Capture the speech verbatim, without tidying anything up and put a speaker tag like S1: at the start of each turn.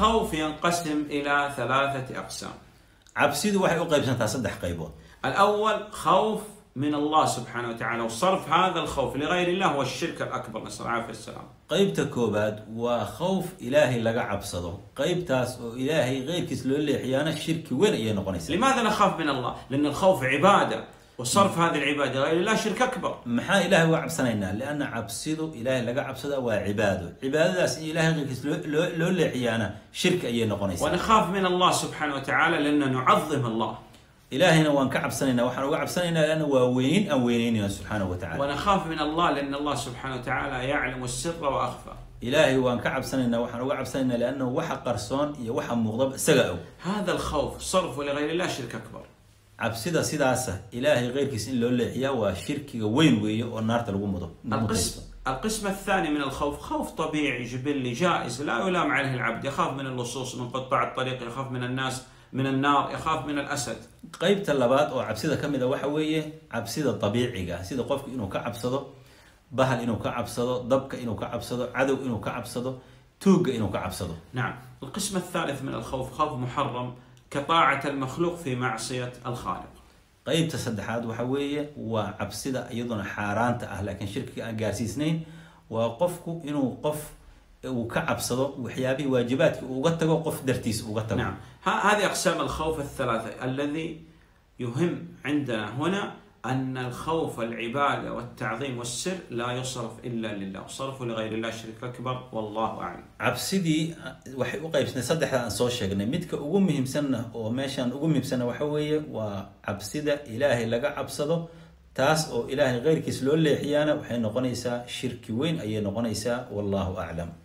S1: الخوف ينقسم إلى ثلاثة أقسام.
S2: cabsidu waxay u qaybsantaa saddex qaybood.
S1: الأول خوف من الله سبحانه وتعالى، وصرف هذا الخوف لغير الله هو الشرك الأكبر، نسأل الله العافية والسلام.
S2: qaybta koobaad waa khawf ilaahay laga cabsado, qaybtaas oo ilaahay qeyrkiis loo leexiyaana shirki weyn ayay noqonaysaa.
S1: لماذا نخاف من الله؟ لأن الخوف عبادة، وصرف هذه العبادة لغير الله شرك أكبر.
S2: maxaa ilaahay uga cabsanaynaa? lianna cabsidu ilaahay laga cabsada waa cibaado, cibaadadaas in ilaahay qeyrkiis loo loo leexiyaana shirki ayay noqonaysaa.
S1: ونخاف من الله سبحانه وتعالى لأن نعظم الله.
S2: ilaahayna waan ka cabsanaynaa, waxaan uga cabsanaynaa lianna waa weynin aan weynaynayna subxaanahu wa tacaala.
S1: ونخاف من الله لأن الله سبحانه وتعالى يعلم السر وأخفى.
S2: ilaahay waan ka cabsanaynaa, waxaan uga cabsanaynaa lianna waxa qarsoon iyo waxa muuqda isaga og.
S1: هذا الخوف صرفه لغير الله شرك أكبر.
S2: cabsida sidaasa ilaahay qeyrkiis in loo leexiyaa waa shirkiga weyn weeye oo naarta lagu mudo.
S1: القسم القسم الثاني من الخوف خوف طبيعي جبلي جائز لا يلام عليه العبد، يخاف من اللصوص، من قطاع الطريق، يخاف من الناس، من النار، يخاف من الأسد.
S2: qaybta labaad oo cabsida ka mid a waxa weeye cabsida dabiiciga, sida qofku inuu ka cabsado bahal, inuu ka cabsado dabka, inuu ka cabsado cadow, inuu ka cabsado tuugga, inuu ka cabsado.
S1: نعم. القسم الثالث من الخوف خوف محرم كطاعة المخلوق في معصية الخالق.
S2: qaybta saddexaad waxa weeye waa cabsida iyaduna xaaraanta ah laakiin shirkiga aan gaarsiisnayn, waa qofku inuu qof uu ka cabsado waxyaabihii waajibaadka uga tago qof dartiis uga tago.
S1: نعم. هذه أقسام الخوف الثلاثة. الذي يهم عندنا هنا أن الخوف العبادة والتعظيم والسر لا يصرف إلا لله، وصرفه لغير الله شرك أكبر، والله أعلم. cabsidii waxay u qaybsanay saddexda aan soo sheegnay. midka ugu muhiimsanna oo meeshaan ugu muhiimsanna waxa weeye waa cabsida ilaahay laga cabsado, taas oo ilaahay qeyrkiis loo leexiyaana waxay noqonaysaa shirki weyn ayay noqonaysaa, wallahu aclam.